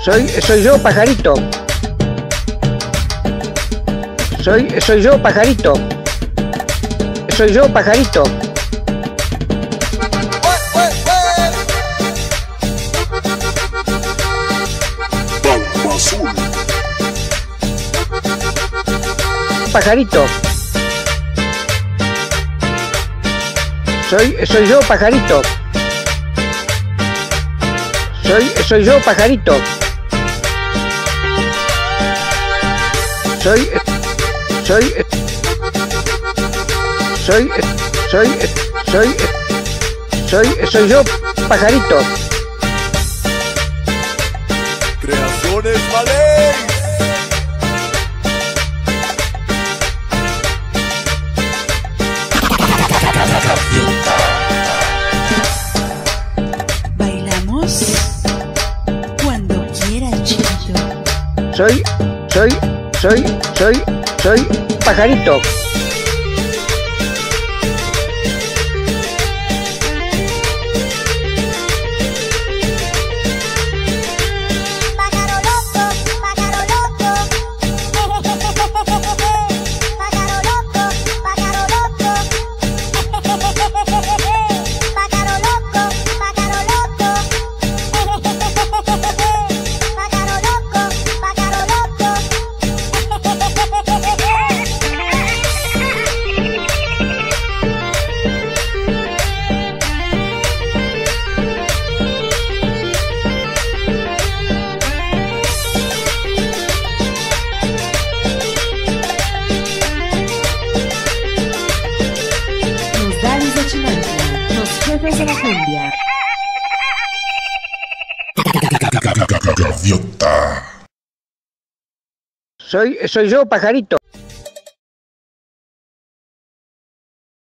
Soy yo, pajarito. Soy yo, pajarito. Soy yo, pajarito. Pajarito. Soy yo, pajarito. Soy yo, pajarito. Soy yo, pajarito. Creaciones Malay. Bailamos cuando quiera, chiquito. Soy pajarito. Los jefes de la cumbia. Gaviota. Soy yo, pajarito.